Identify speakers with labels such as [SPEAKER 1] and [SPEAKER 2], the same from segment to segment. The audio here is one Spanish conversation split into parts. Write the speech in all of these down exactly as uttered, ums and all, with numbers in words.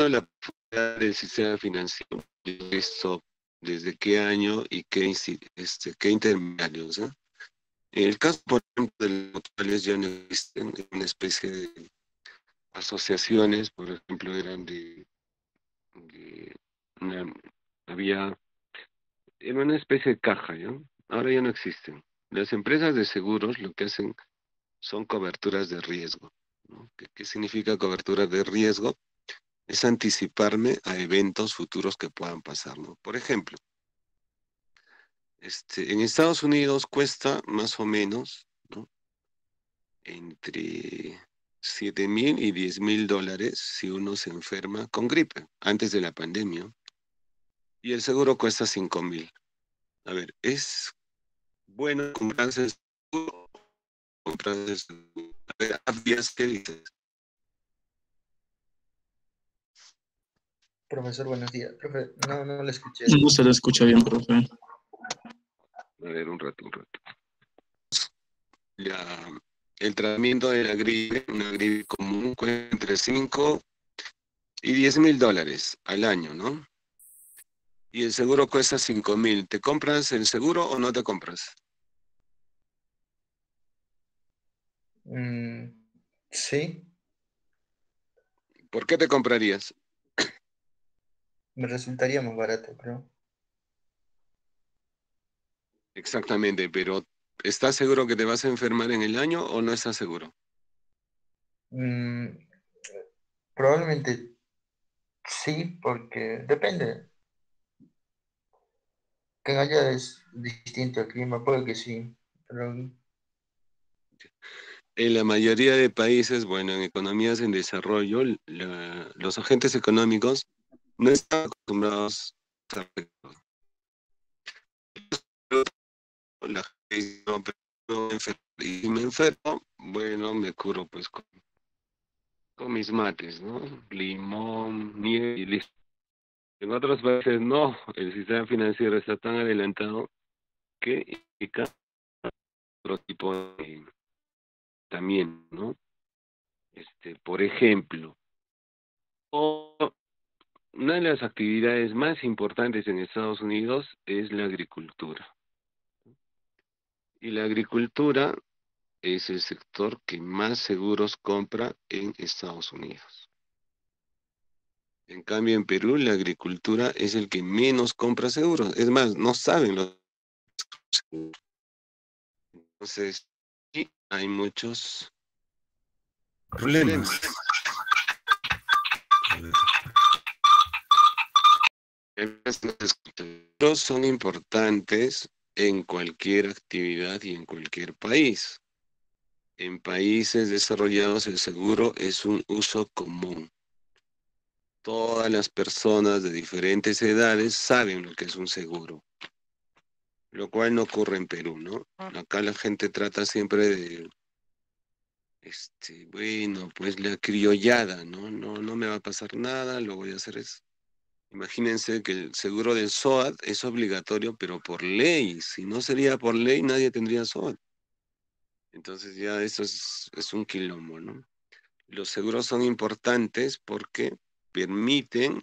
[SPEAKER 1] de la profundidad del sistema financiero, esto desde qué año y qué, este, qué intermediarios, ¿eh? En el caso, por ejemplo, de los mutuales ya no existen, una especie de asociaciones, por ejemplo, eran de, de una, había, era una especie de caja, ¿ya? Ahora ya no existen. Las empresas de seguros lo que hacen son coberturas de riesgo, ¿no? ¿Qué, qué significa cobertura de riesgo? Es anticiparme a eventos futuros que puedan pasar, ¿no? Por ejemplo, este, en Estados Unidos cuesta más o menos, ¿no? Entre siete mil y diez mil dólares si uno se enferma con gripe, antes de la pandemia. Y el seguro cuesta cinco mil. A ver, ¿es bueno comprarse el seguro? Comprarse el seguro. A ver, Abdias, ¿qué dices?
[SPEAKER 2] Profesor, buenos días. Profe, no, no lo escuché.
[SPEAKER 3] No se lo escucha bien, profe.
[SPEAKER 1] A ver, un rato, un rato. Ya, el tratamiento de la gripe, una gripe común, cuesta entre cinco y diez mil dólares al año, ¿no? Y el seguro cuesta cinco mil. ¿Te compras el seguro o no te compras?
[SPEAKER 2] Mm, sí,
[SPEAKER 1] ¿Por qué te comprarías?
[SPEAKER 2] me resultaría más barato, creo.
[SPEAKER 1] Exactamente, pero ¿estás seguro que te vas a enfermar en el año o no estás seguro?
[SPEAKER 2] Mm, probablemente sí, porque depende. Que allá es distinto el clima, puede que sí. Pero
[SPEAKER 1] En la mayoría de países, bueno, en economías en desarrollo, la- los agentes económicos no están acostumbrados a la gente dice, no, pero no me enfermo. Y si me enfermo, bueno, me curo pues con, con mis mates, ¿no? Limón, miel y listo. En otros países no, el sistema financiero está tan adelantado que implica otro tipo de también, ¿no? Este, por ejemplo, o- una de las actividades más importantes en Estados Unidos es la agricultura. Y la agricultura es el sector que más seguros compra en Estados Unidos. En cambio, en Perú, la agricultura es el que menos compra seguros. Es más, no saben los seguros. Entonces, sí, hay muchos problemas. Los son importantes en cualquier actividad y en cualquier país. En países desarrollados el seguro es un uso común. Todas las personas de diferentes edades saben lo que es un seguro, lo cual no ocurre en Perú, ¿no? Acá la gente trata siempre de, este, bueno, pues la criollada, ¿no? No, no me va a pasar nada, lo voy a hacer es. Imagínense que el seguro del SOAT es obligatorio, pero por ley. Si no sería por ley, nadie tendría SOAT. Entonces ya eso es, es un quilombo, ¿no? Los seguros son importantes porque permiten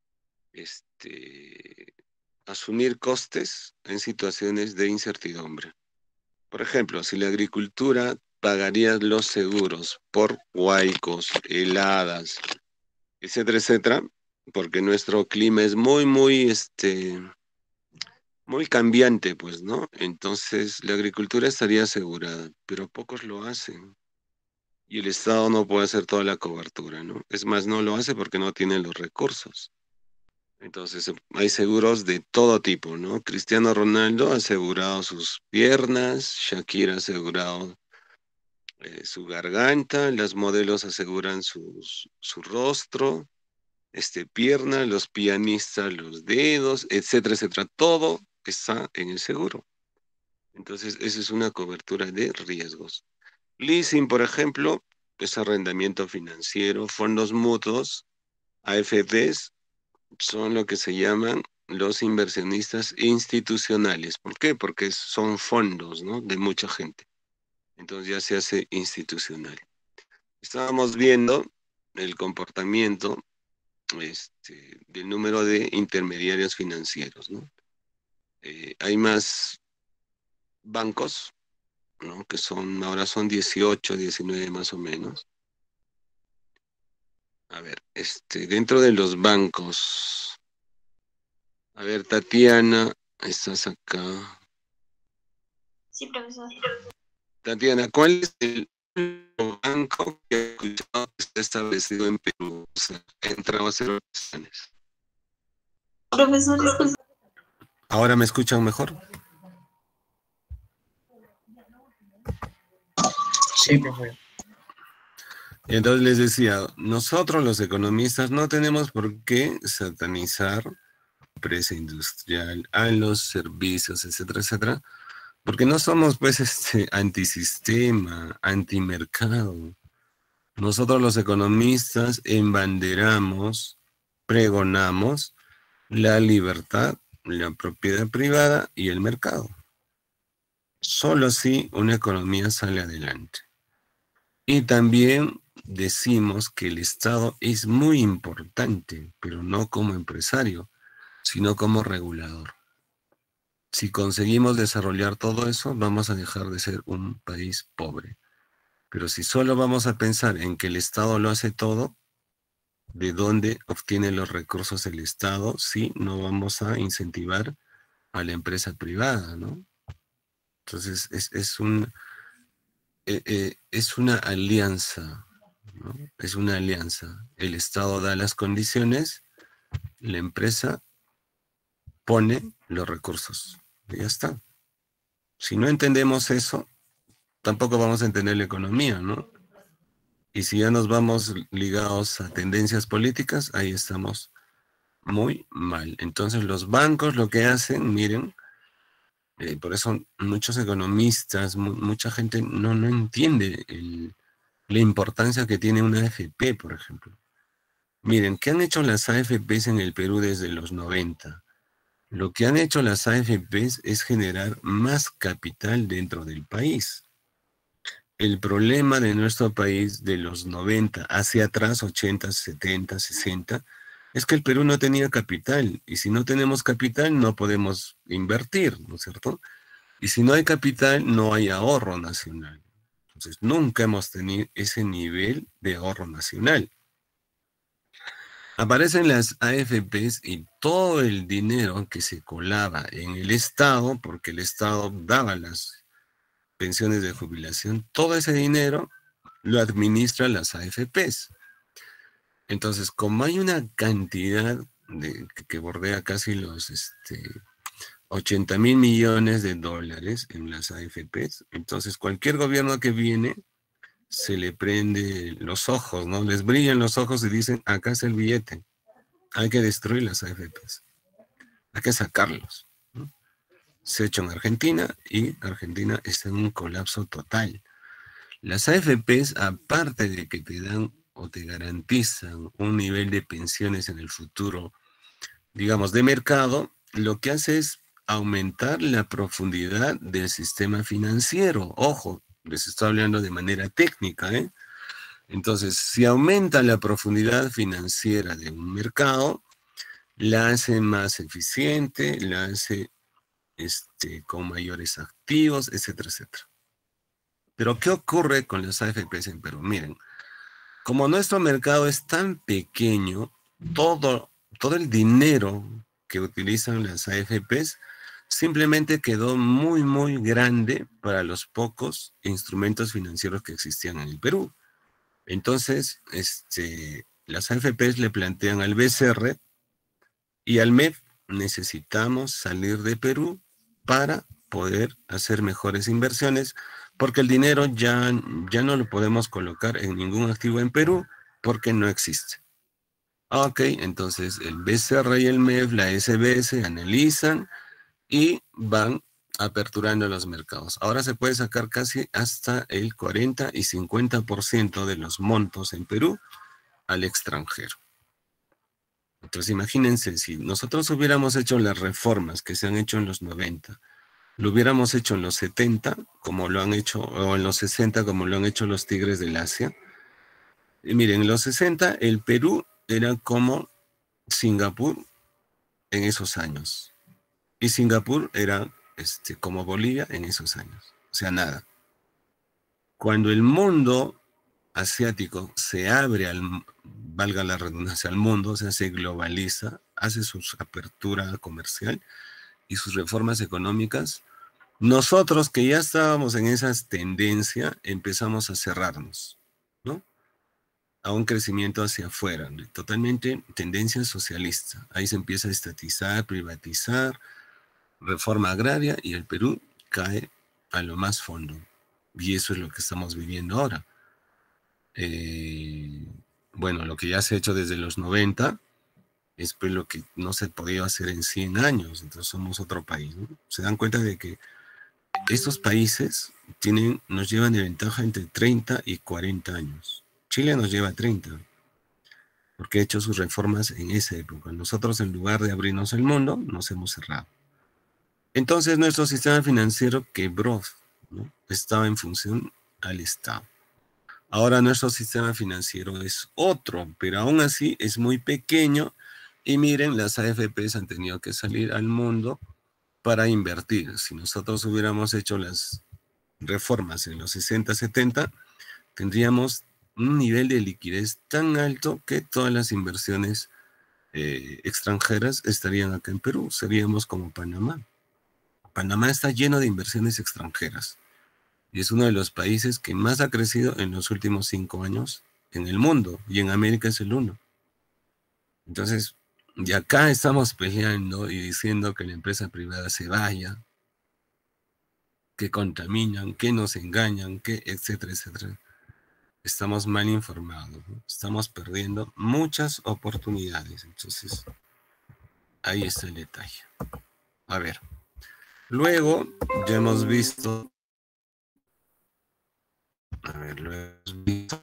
[SPEAKER 1] este, asumir costes en situaciones de incertidumbre. Por ejemplo, si la agricultura pagaría los seguros por huaicos, heladas, etcétera, etcétera, porque nuestro clima es muy, muy, este, muy cambiante, pues, ¿no? Entonces la agricultura estaría asegurada, pero pocos lo hacen. Y el Estado no puede hacer toda la cobertura, ¿no? Es más, no lo hace porque no tiene los recursos. Entonces hay seguros de todo tipo, ¿no? Cristiano Ronaldo ha asegurado sus piernas, Shakira ha asegurado eh, su garganta, las modelos aseguran sus- su rostro, este, pierna, los pianistas los dedos, etcétera, etcétera. Todo está en el seguro. Entonces, esa es una cobertura de riesgos. Leasing, por ejemplo, es arrendamiento financiero, fondos mutuos, A F Ps, son lo que se llaman los inversionistas institucionales. ¿Por qué? Porque son fondos, ¿no? De mucha gente. Entonces ya se hace institucional. Estábamos viendo el comportamiento este, del número de intermediarios financieros, ¿no? Eh, hay más bancos, ¿no? Que son, ahora son dieciocho, diecinueve más o menos. A ver, este, dentro de los bancos, a ver, Tatiana, estás acá.
[SPEAKER 3] Sí, profesor.
[SPEAKER 1] Tatiana, ¿cuál es el único banco que ha escuchado que está establecido en Perú? O sea, ha entrado a hacer operaciones.
[SPEAKER 3] Profesor, disculpe.
[SPEAKER 1] ¿Ahora me escuchan mejor?
[SPEAKER 2] Sí, profe.
[SPEAKER 1] Entonces les decía, nosotros los economistas no tenemos por qué satanizar empresa industrial, a los servicios, etcétera, etcétera, porque no somos pues este antisistema, antimercado. Nosotros los economistas embanderamos, pregonamos la libertad, la propiedad privada y el mercado. Solo así una economía sale adelante. Y también decimos que el Estado es muy importante, pero no como empresario, sino como regulador. Si conseguimos desarrollar todo eso, vamos a dejar de ser un país pobre. Pero si solo vamos a pensar en que el Estado lo hace todo, ¿de dónde obtiene los recursos el Estado? Si no vamos a incentivar a la empresa privada, ¿no? Entonces es, es, un, eh, eh, es una alianza, ¿no? Es una alianza. El Estado da las condiciones, la empresa pone los recursos. Y ya está. Si no entendemos eso, tampoco vamos a entender la economía, ¿no? Y si ya nos vamos ligados a tendencias políticas, ahí estamos muy mal. Entonces los bancos lo que hacen, miren, eh, por eso muchos economistas, mu mucha gente no, no entiende el, la importancia que tiene una A F P, por ejemplo. Miren, ¿qué han hecho las A F Pes en el Perú desde los noventa? Lo que han hecho las A F Pes es generar más capital dentro del país. El problema de nuestro país de los noventa hacia atrás, ochenta, setenta, sesenta, es que el Perú no tenía capital. Y si no tenemos capital, no podemos invertir, ¿no es cierto? Y si no hay capital, no hay ahorro nacional. Entonces, nunca hemos tenido ese nivel de ahorro nacional. Aparecen las A F Pes y todo el dinero que se colaba en el Estado, porque el Estado daba las pensiones de jubilación, todo ese dinero lo administran las A F Pes. Entonces, como hay una cantidad de, que, que bordea casi los este, ochenta mil millones de dólares en las A F Pes, entonces cualquier gobierno que viene se le prende los ojos, ¿no? Les brillan los ojos y dicen, acá es el billete, hay que destruir las A F Pes, hay que sacarlos, ¿no? Se ha hecho en Argentina y Argentina está en un colapso total. Las A F Pes, aparte de que te dan o te garantizan un nivel de pensiones en el futuro, digamos, de mercado, lo que hace es aumentar la profundidad del sistema financiero. Ojo, les estoy hablando de manera técnica, ¿eh? Entonces, si aumenta la profundidad financiera de un mercado, la hace más eficiente, la hace este, con mayores activos, etcétera, etcétera. Pero, ¿qué ocurre con las A F Pes en Perú? Miren, como nuestro mercado es tan pequeño, todo, todo el dinero que utilizan las A F Pes simplemente quedó muy, muy grande para los pocos instrumentos financieros que existían en el Perú. Entonces, este, las A F Pes le plantean al B C R y al M E F, necesitamos salir de Perú para poder hacer mejores inversiones, porque el dinero ya, ya no lo podemos colocar en ningún activo en Perú porque no existe. Ok, entonces el B C R y el M E F, la S B S, analizan y van aperturando los mercados. Ahora se puede sacar casi hasta el cuarenta y cincuenta por ciento de los montos en Perú al extranjero. Entonces imagínense, si nosotros hubiéramos hecho las reformas que se han hecho en los noventa, lo hubiéramos hecho en los setenta, como lo han hecho, o en los sesenta, como lo han hecho los tigres del Asia. Y miren, en los sesenta el Perú era como Singapur en esos años. Y Singapur era este, como Bolivia en esos años. O sea, nada. Cuando el mundo asiático se abre al, valga la redundancia, al mundo, o sea, se globaliza, hace su apertura comercial y sus reformas económicas, nosotros que ya estábamos en esa tendencia, empezamos a cerrarnos, ¿no? A un crecimiento hacia afuera, totalmente tendencia socialista. Ahí se empieza a estatizar, privatizar, reforma agraria, y el Perú cae a lo más fondo. Y eso es lo que estamos viviendo ahora. Eh, bueno, lo que ya se ha hecho desde los noventa es pues lo que no se podía hacer en cien años. Entonces somos otro país, ¿no? Se dan cuenta de que estos países tienen, nos llevan de ventaja entre treinta y cuarenta años. Chile nos lleva treinta, porque ha hecho sus reformas en esa época. Nosotros, en lugar de abrirnos el mundo, nos hemos cerrado. Entonces nuestro sistema financiero quebró, ¿no? Estaba en función al Estado. Ahora nuestro sistema financiero es otro, pero aún así es muy pequeño. Y miren, las A F Pes han tenido que salir al mundo para invertir. Si nosotros hubiéramos hecho las reformas en los sesenta, setenta, tendríamos un nivel de liquidez tan alto que todas las inversiones eh, extranjeras estarían acá en Perú. Seríamos como Panamá. Panamá está lleno de inversiones extranjeras y es uno de los países que más ha crecido en los últimos cinco años en el mundo, y en América es el uno. Entonces, y acá estamos peleando y diciendo que la empresa privada se vaya, que contaminan, que nos engañan, que etcétera, etcétera. Estamos mal informados, ¿no? Estamos perdiendo muchas oportunidades. Entonces, ahí está el detalle. A ver, luego ya hemos visto, a ver, luego hemos visto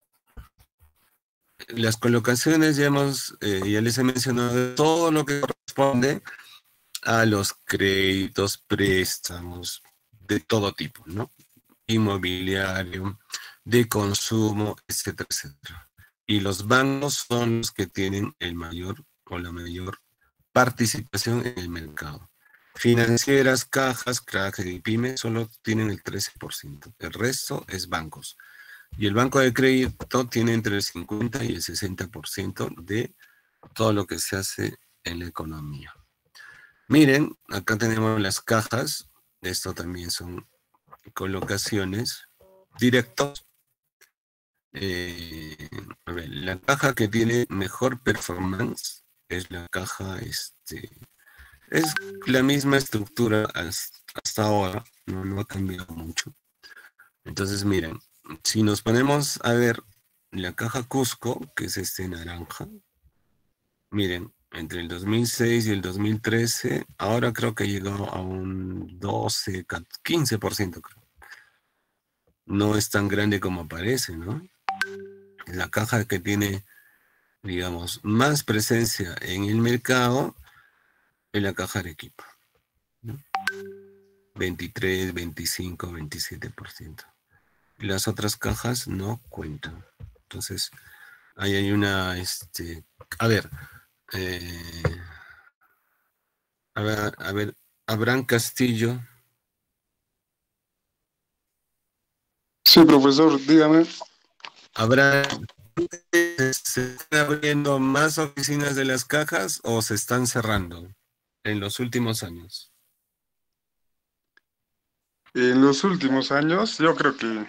[SPEAKER 1] las colocaciones, ya hemos, eh, ya les he mencionado todo lo que corresponde a los créditos, préstamos de todo tipo, ¿no? Inmobiliario, de consumo, etcétera, etcétera. Y los bancos son los que tienen el mayor o la mayor participación en el mercado. Financieras, cajas, crédito y pymes solo tienen el trece por ciento. El resto es bancos. Y el banco de crédito tiene entre el cincuenta y el sesenta por ciento de todo lo que se hace en la economía. Miren, acá tenemos las cajas. Esto también son colocaciones directos. Eh, a ver, la caja que tiene mejor performance es la caja, este, es la misma estructura hasta, hasta ahora, no, no ha cambiado mucho. Entonces, miren, si nos ponemos a ver la caja Cusco, que es este naranja, miren, entre el dos mil seis y el dos mil trece, ahora creo que llegó a un doce, quince por ciento, creo. No es tan grande como parece, ¿no? La caja que tiene, digamos, más presencia en el mercado es la caja Arequipa, ¿no? veintitrés, veinticinco, veintisiete por ciento. Las otras cajas no cuentan. Entonces, ahí hay una, este, a ver, eh, a ver, a ver, Abraham Castillo.
[SPEAKER 4] Sí, profesor, dígame.
[SPEAKER 1] ¿Habrá, se están abriendo más oficinas de las cajas o se están cerrando en los últimos años?
[SPEAKER 4] En los últimos años, yo creo que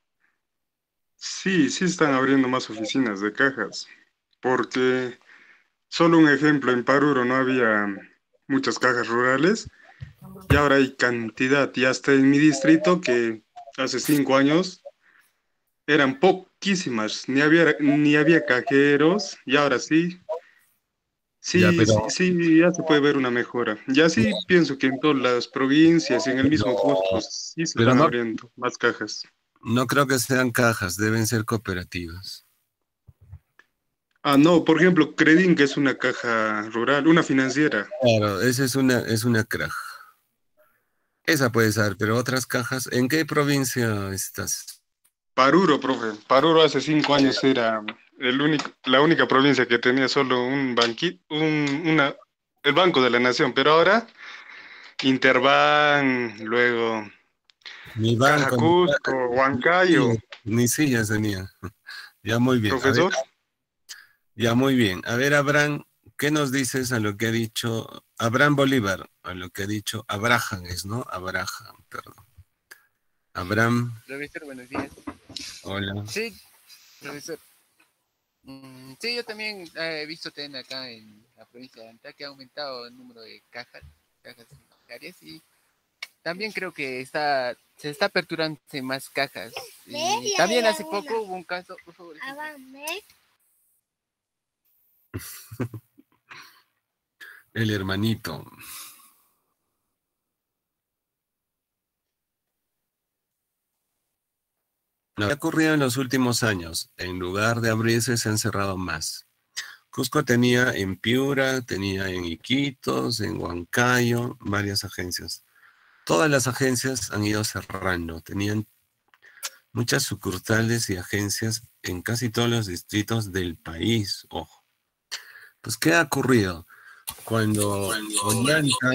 [SPEAKER 4] sí, sí están abriendo más oficinas de cajas, porque solo un ejemplo, en Paruro no había muchas cajas rurales y ahora hay cantidad, y hasta en mi distrito, que hace cinco años eran poquísimas, ni había, ni había cajeros, y ahora sí,
[SPEAKER 1] Ya,
[SPEAKER 4] sí, sí,
[SPEAKER 1] pero
[SPEAKER 4] sí, ya se puede ver una mejora. Y así pienso que en todas las provincias, en el mismo Cusco,
[SPEAKER 1] no,
[SPEAKER 4] sí se
[SPEAKER 1] pero
[SPEAKER 4] están
[SPEAKER 1] no,
[SPEAKER 4] abriendo más cajas.
[SPEAKER 1] no creo que sean cajas, deben ser cooperativas.
[SPEAKER 4] Ah, no, por ejemplo, Credin, que es una caja rural, una financiera.
[SPEAKER 1] Claro, esa es una, es una craja. Esa puede ser, pero otras cajas, ¿en qué provincia estás?
[SPEAKER 4] Paruro, profe. Paruro hace cinco años era, el único, la única provincia que tenía solo un banquito, un, una, el Banco de la Nación, pero ahora Interbank, luego
[SPEAKER 1] Mi
[SPEAKER 4] Caja
[SPEAKER 1] banco, ni,
[SPEAKER 4] Cusco, Huancayo,
[SPEAKER 1] sillas- ni sillas tenía. Ya muy bien. A ver,
[SPEAKER 4] profesor.
[SPEAKER 1] ya muy bien. A ver, Abraham, ¿qué nos dices a lo que ha dicho Abraham Bolívar? A lo que ha dicho Abraham es, ¿no? Abraham, perdón. Abraham,
[SPEAKER 5] Profesor, buenos días.
[SPEAKER 1] hola.
[SPEAKER 5] Sí, profesor. Mm, sí, yo también eh, he visto también acá en la provincia de Anta que ha aumentado el número de cajas, cajas bancarias y también creo que está, se está aperturando más cajas. Y también hace poco hubo un caso, por favor.
[SPEAKER 1] El hermanito. Lo que ha ocurrido en los últimos años, en lugar de abrirse, se han cerrado más. Cusco tenía en Piura, tenía en Iquitos, en Huancayo, varias agencias. Todas las agencias han ido cerrando. Tenían muchas sucursales y agencias en casi todos los distritos del país. Ojo. Pues, ¿qué ha ocurrido? Cuando Ollanta,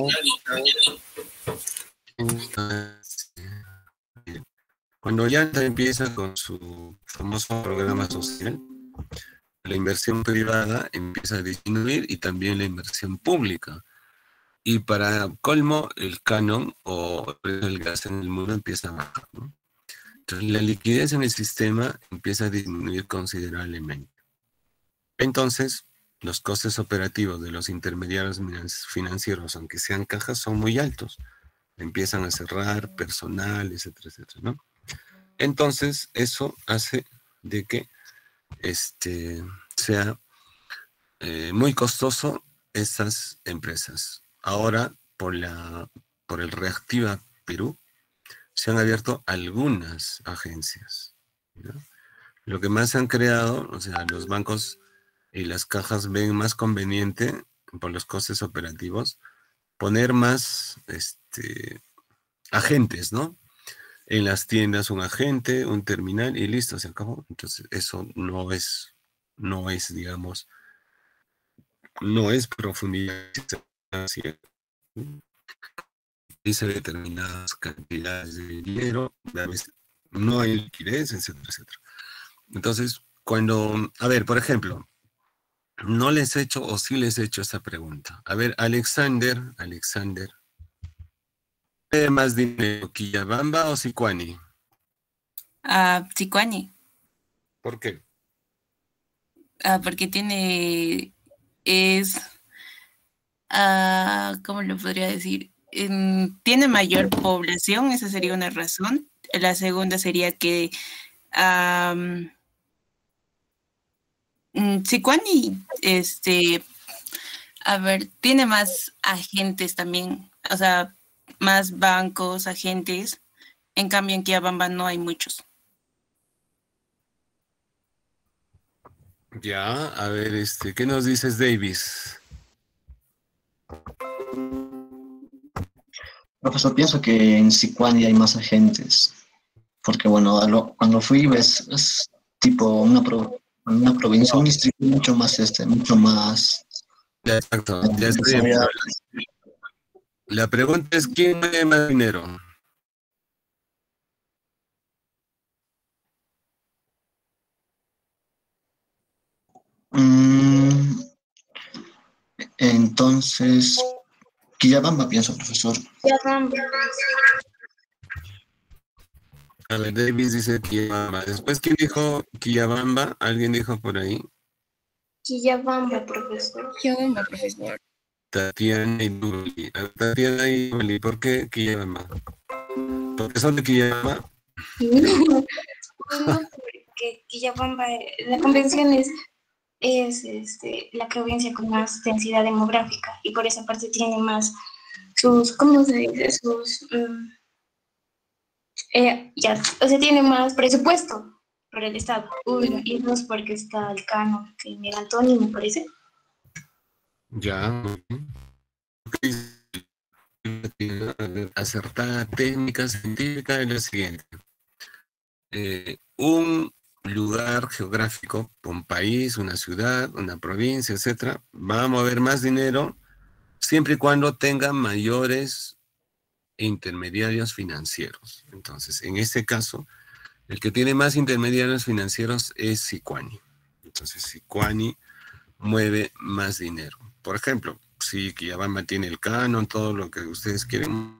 [SPEAKER 1] cuando Ollanta empieza con su famoso programa social, la inversión privada empieza a disminuir y también la inversión pública. Y para colmo, el canon o el gas en el mundo empieza a bajar, ¿no? Entonces, la liquidez en el sistema empieza a disminuir considerablemente. Entonces, los costes operativos de los intermediarios financieros, aunque sean cajas, son muy altos. Empiezan a cerrar personal, etcétera, etcétera, ¿no? Entonces, eso hace de que este, sea eh, muy costoso esas empresas. Ahora, por, la, por el Reactiva Perú, se han abierto algunas agencias, ¿no? Lo que más se han creado, o sea, los bancos y las cajas ven más conveniente, por los costes operativos, poner más este, agentes, ¿no? En las tiendas un agente, un terminal y listo, se acabó. Entonces, eso no es, no es, digamos, no es profundidad. Dice determinadas cantidades de dinero, a veces no hay liquidez, etcétera, etcétera. Entonces, cuando, a ver, por ejemplo, no les he hecho o sí les he hecho esta pregunta. A ver, Alexander, Alexander, ¿qué más dinero, Quillabamba o Sicuani?
[SPEAKER 3] Ah, Sicuani.
[SPEAKER 1] ¿Por qué?
[SPEAKER 3] Ah, porque tiene, es, ah, ¿cómo lo podría decir? En- tiene mayor población, esa sería una razón. La segunda sería que um, Sicuani, este, a ver, tiene más agentes también, o sea, más bancos, agentes. En cambio, en Quillabamba no hay muchos.
[SPEAKER 1] Ya, a ver, este, ¿qué nos dices, Davis?
[SPEAKER 6] Profesor, pienso que en Sicuani hay más agentes, porque bueno, a lo- cuando fui ves, es tipo una, pro- una provincia, un distrito mucho más, este, mucho más
[SPEAKER 1] Ya, exacto,
[SPEAKER 6] eh,
[SPEAKER 1] ya estoy bien,
[SPEAKER 6] desarrollado.
[SPEAKER 1] pero la pregunta es, ¿quién mueve más dinero?
[SPEAKER 6] Mm, entonces, Quillabamba pienso, profesor.
[SPEAKER 1] A ver, Davis dice Quillabamba. Después, ¿quién dijo Quillabamba? ¿Alguien dijo por ahí?
[SPEAKER 7] Quillabamba, profesor.
[SPEAKER 3] Quillabamba, profesor.
[SPEAKER 1] Tatiana y Duli. A ver, Tatiana y Duli, ¿por qué Quillabamba? ¿Porque son de Quillabamba?
[SPEAKER 7] No, no, porque Quillabamba, eh, la convención es, es este, la provincia con más densidad demográfica y por esa parte tiene más sus, ¿cómo se dice? Sus, mm, eh, ya, o sea, tiene más presupuesto por el Estado. Uy, y no es porque está el Cano, que Miguel Antonio, me parece.
[SPEAKER 1] Ya, muy bien. Acertada técnica científica es la siguiente. Eh, un lugar geográfico, un país, una ciudad, una provincia, etcétera, va a mover más dinero siempre y cuando tenga mayores intermediarios financieros. Entonces, en este caso, el que tiene más intermediarios financieros es Sicuani. Entonces, Sicuani mueve más dinero. Por ejemplo, si Quillabamba tiene el canon, todo lo que ustedes quieren,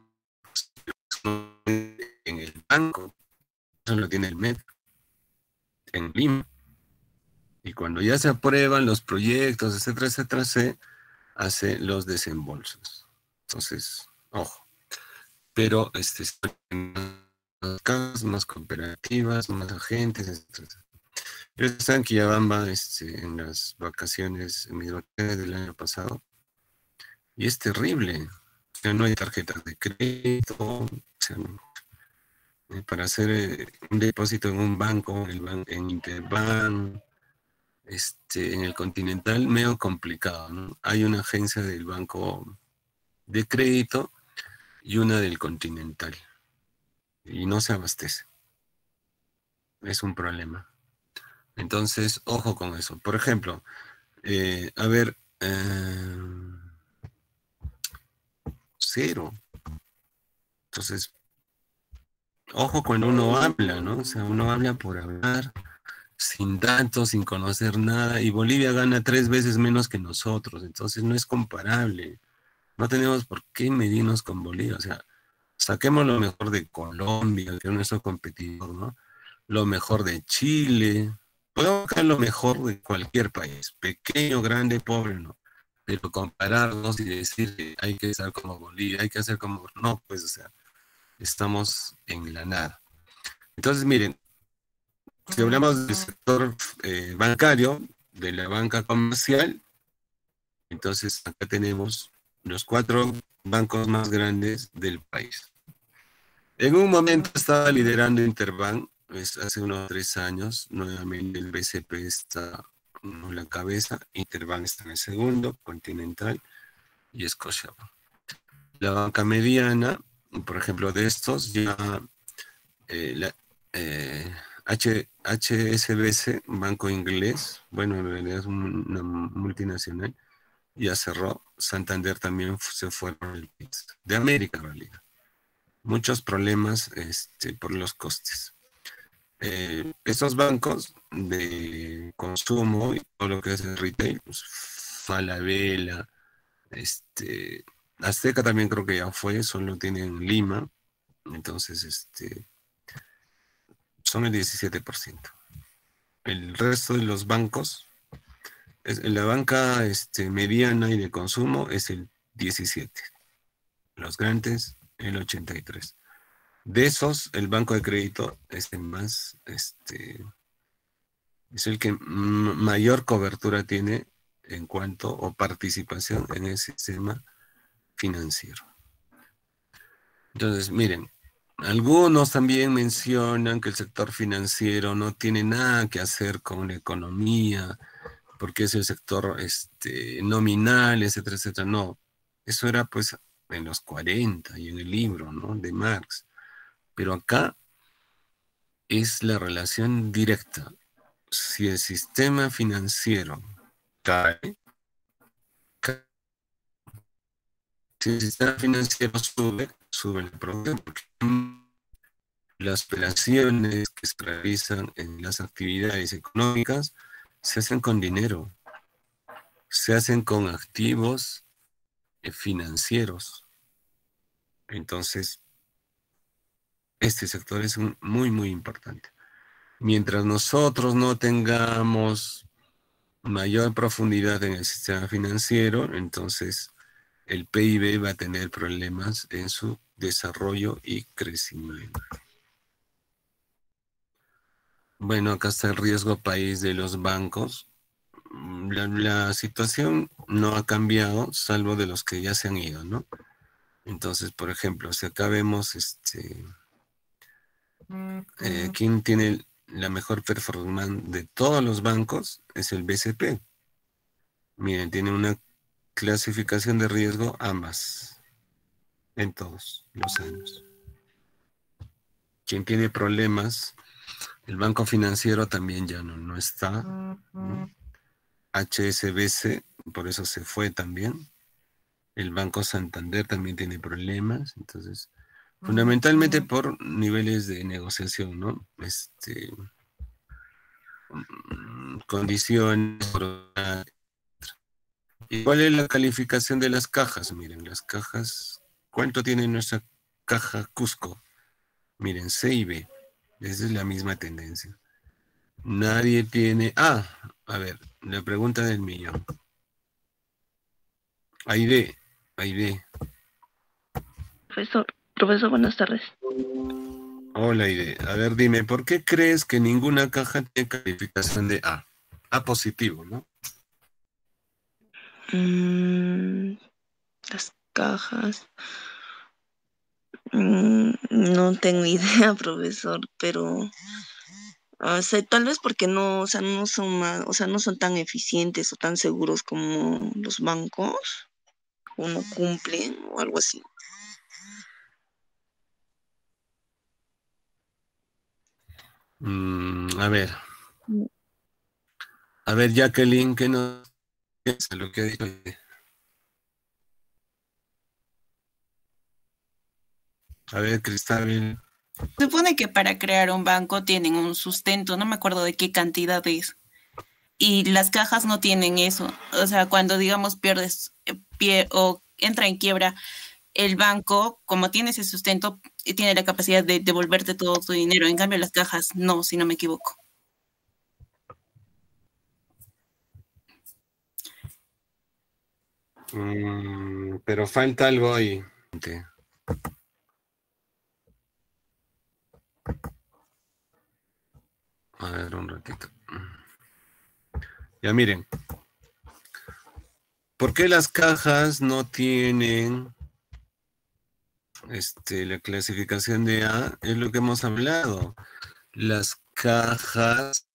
[SPEAKER 1] en el banco, eso lo tiene el metro, en Lima. Y cuando ya se aprueban los proyectos, etcétera, etcétera, se hace los desembolsos. Entonces, ojo. Pero este, más casas, más cooperativas, más agentes, etcétera. Yo estaba en Quillabamba este, en las vacaciones, en mis vacaciones del año pasado, y es terrible. O sea, no hay tarjetas de crédito, o sea, no, para hacer eh, un depósito en un banco, en, el ban en Interbank, este, en el Continental, medio complicado, ¿no? Hay una agencia del banco de crédito y una del Continental, y no se abastece. Es un problema. Entonces, ojo con eso. Por ejemplo, eh, a ver, eh, cero. Entonces, ojo cuando uno habla, ¿no? O sea, uno habla por hablar, sin datos, sin conocer nada, y Bolivia gana tres veces menos que nosotros, entonces no es comparable. No tenemos por qué medirnos con Bolivia, o sea, saquemos lo mejor de Colombia, que es nuestro competidor, ¿no? Lo mejor de Chile, podemos buscar lo mejor de cualquier país, pequeño, grande, pobre, ¿no? Pero compararnos y decir que hay que estar como Bolivia, hay que hacer como... No, pues, o sea, estamos en la nada. Entonces, miren, si hablamos del sector eh, bancario, de la banca comercial, entonces acá tenemos los cuatro bancos más grandes del país. En un momento estaba liderando Interbank, pues hace unos tres años, nuevamente el B C P está en la cabeza, Interbank está en el segundo, Continental y Scotiabank. La banca mediana, por ejemplo, de estos, ya eh, la, eh, H, HSBC, banco inglés, bueno, en realidad es una multinacional, ya cerró. Santander también se fue de América, en realidad. Muchos problemas este, por los costes. Eh, estos bancos de consumo y todo lo que es el retail, pues, Falabella, este, Azteca también creo que ya fue, solo tienen Lima, entonces este, son el diecisiete por ciento. El resto de los bancos, es, la banca este, mediana y de consumo es el diecisiete por ciento. Los grandes, el ochenta y tres por ciento. De esos, el banco de crédito es el más, este, es el que mayor cobertura tiene en cuanto o participación en el sistema financiero. Entonces, miren, algunos también mencionan que el sector financiero no tiene nada que hacer con la economía, porque es el sector este, nominal, etcétera, etcétera. No, eso era pues en los cuarenta y en el libro, ¿no?, de Marx. Pero acá es la relación directa. Si el sistema financiero cae, cae. Si el sistema financiero sube, sube el problema. Porque las operaciones que se realizan en las actividades económicas se hacen con dinero, se hacen con activos financieros. Entonces, este sector es un, muy, muy importante. Mientras nosotros no tengamos mayor profundidad en el sistema financiero, entonces el P I B va a tener problemas en su desarrollo y crecimiento. Bueno, acá está el riesgo país de los bancos. La, la situación no ha cambiado, salvo de los que ya se han ido, ¿no? Entonces, por ejemplo, si acá vemos este, eh, quién tiene la mejor performance de todos los bancos, es el B C P. Miren, tiene una clasificación de riesgo A más en todos los años. Quien tiene problemas El Banco Financiero también ya no, no está. ¿no? H S B C, por eso se fue también. El Banco Santander también tiene problemas. Entonces, fundamentalmente por niveles de negociación, ¿no? Este, condiciones. ¿Y cuál es la calificación de las cajas? Miren, las cajas, ¿cuánto tiene nuestra caja Cusco? Miren, C y B. Esa es la misma tendencia. Nadie tiene... Ah, a ver, la pregunta del millón. Aide, Aide.
[SPEAKER 8] Profesor, profesor, buenas tardes.
[SPEAKER 1] Hola, Aide. A ver, dime, ¿por qué crees que ninguna caja tiene calificación de A? A positivo, ¿no?
[SPEAKER 8] Mm, las cajas. Mm, no tengo idea, profesor, pero o sea, tal vez porque no, o sea, no son más, o sea, no son tan eficientes o tan seguros como los bancos, o no cumplen o algo así.
[SPEAKER 1] Mm, a ver. A ver, Jacqueline, ¿qué nos piensa lo que ha dicho Aide? A ver, Cristabel.
[SPEAKER 3] Se supone que para crear un banco tienen un sustento, no me acuerdo de qué cantidad es. Y las cajas no tienen eso. O sea, cuando digamos pierdes eh, pie o entra en quiebra el banco, como tiene ese sustento, tiene la capacidad de devolverte todo tu dinero. En cambio, las cajas no, si no me equivoco.
[SPEAKER 1] Mm, pero falta algo ahí. A ver, un ratito. Ya miren. ¿Por qué las cajas no tienen este, la clasificación de A? Es lo que hemos hablado. Las cajas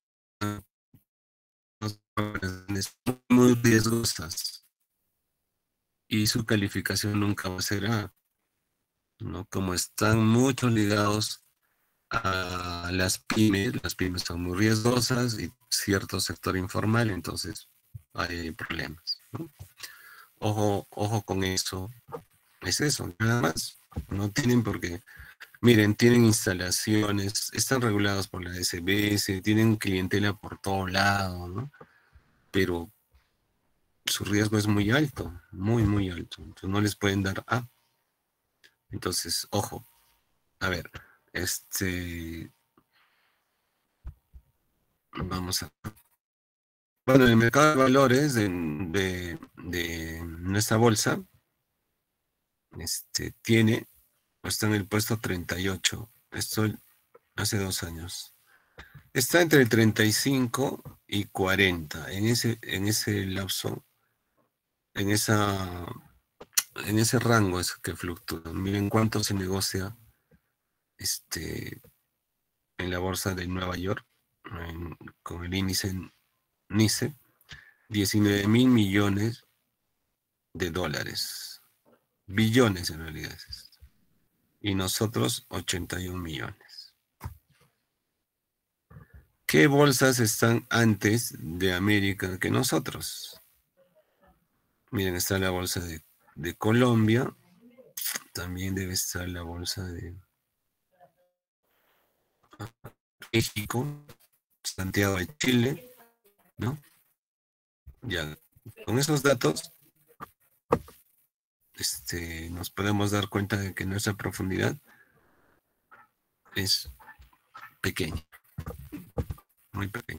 [SPEAKER 1] son muy riesgosas y su calificación nunca va a ser A, ¿no? Como están mucho ligados a las pymes, las pymes son muy riesgosas y cierto sector informal, entonces hay problemas, ¿no? Ojo, ojo con eso. Es eso, nada más. No tienen por qué. Miren, tienen instalaciones, están regulados por la S B S, tienen clientela por todo lado, ¿no? Pero su riesgo es muy alto, muy, muy alto. Entonces no les pueden dar A. Entonces, ojo. A ver, este... Vamos a... Bueno, el mercado de valores de, de, de nuestra bolsa este, tiene, está en el puesto treinta y ocho. Esto hace dos años. Está entre el treinta y cinco y cuarenta. En ese, en ese lapso, en esa, en ese rango es que fluctúa. Miren cuánto se negocia este, en la bolsa de Nueva York, en, con el índice NICE, diecinueve mil millones de dólares. Billones en realidad es esto. Y nosotros ochenta y un millones. ¿Qué bolsas están antes de América que nosotros? Miren, está la bolsa de, de Colombia. También debe estar la bolsa de México, Santiago de Chile, ¿no? Ya, con esos datos este, nos podemos dar cuenta de que nuestra profundidad es pequeña, muy pequeña.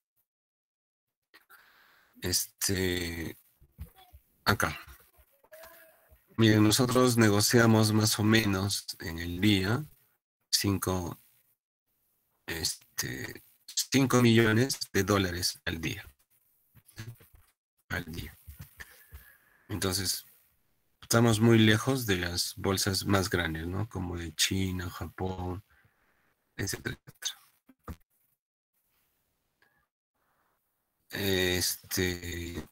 [SPEAKER 1] Este, acá. Miren, nosotros negociamos más o menos en el día cinco, este, cinco millones de dólares al día. Al día. Entonces, estamos muy lejos de las bolsas más grandes, ¿no? Como de China, Japón, etcétera, etcétera. Este,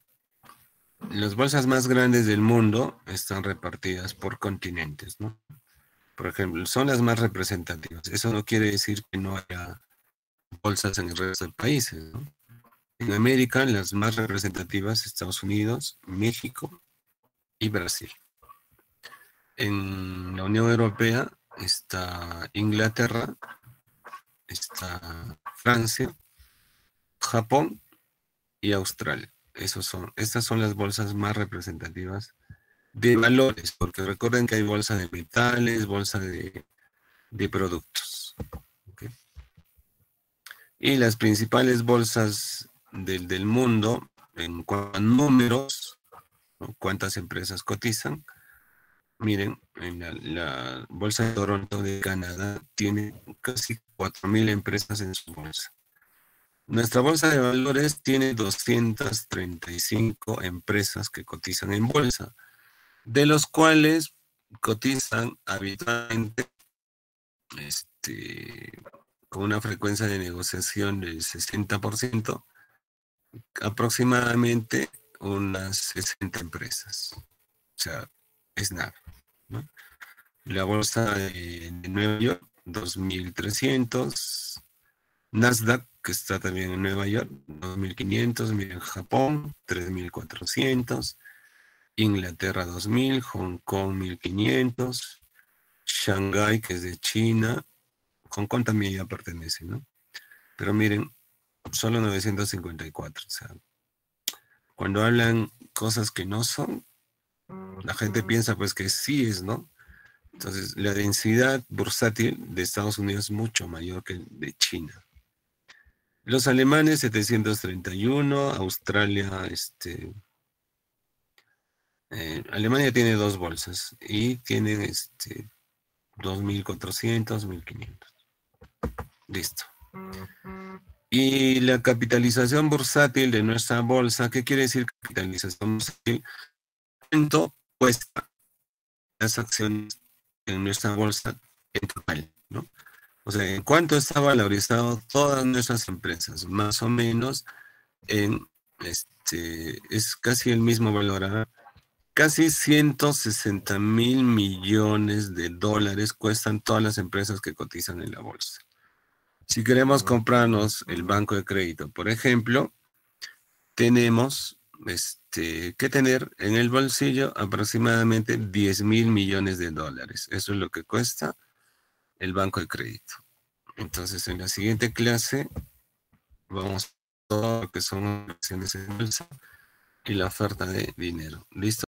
[SPEAKER 1] las bolsas más grandes del mundo están repartidas por continentes, ¿no? Por ejemplo, son las más representativas. Eso no quiere decir que no haya bolsas en el resto de países, ¿no? En América, las más representativas, Estados Unidos, México y Brasil. En la Unión Europea está Inglaterra, está Francia, Japón y Australia. Esos son, estas son las bolsas más representativas de valores, porque recuerden que hay bolsa de metales, bolsa de, de productos. ¿Okay? Y las principales bolsas del, del mundo, en cuanto a números, ¿no? Cuántas empresas cotizan. Miren, en la, la bolsa de Toronto de Canadá tiene casi cuatro mil empresas en su bolsa. Nuestra bolsa de valores tiene doscientas treinta y cinco empresas que cotizan en bolsa, de los cuales cotizan habitualmente este, con una frecuencia de negociación del sesenta por ciento, aproximadamente unas sesenta empresas. O sea, es nada, ¿no? La bolsa de, de Nueva York, dos mil trescientos. Nasdaq, que está también en Nueva York, dos mil quinientos. Miren, Japón, tres mil cuatrocientos. Inglaterra, dos mil. Hong Kong, mil quinientos. Shanghái, que es de China. Hong Kong también ya pertenece, ¿no? Pero miren, solo novecientos cincuenta y cuatro. O sea, cuando hablan cosas que no son, la gente piensa pues que sí es, ¿no? Entonces, la densidad bursátil de Estados Unidos es mucho mayor que de China. Los alemanes, setecientos treinta y uno. Australia, este... Eh, Alemania tiene dos bolsas y tienen este, dos mil cuatrocientos, mil quinientos. Listo. Y la capitalización bursátil de nuestra bolsa, ¿qué quiere decir capitalización bursátil? ¿Cuánto cuesta las acciones en nuestra bolsa en total, ¿no? O sea, ¿en cuánto está valorizado todas nuestras empresas? Más o menos en, este, es casi el mismo valor, ¿eh? Casi ciento sesenta mil millones de dólares cuestan todas las empresas que cotizan en la bolsa. Si queremos comprarnos el banco de crédito, por ejemplo, tenemos este, que tener en el bolsillo aproximadamente diez mil millones de dólares. Eso es lo que cuesta el banco de crédito. Entonces, en la siguiente clase vamos a todo lo que son acciones en bolsa y la oferta de dinero. ¿Listo?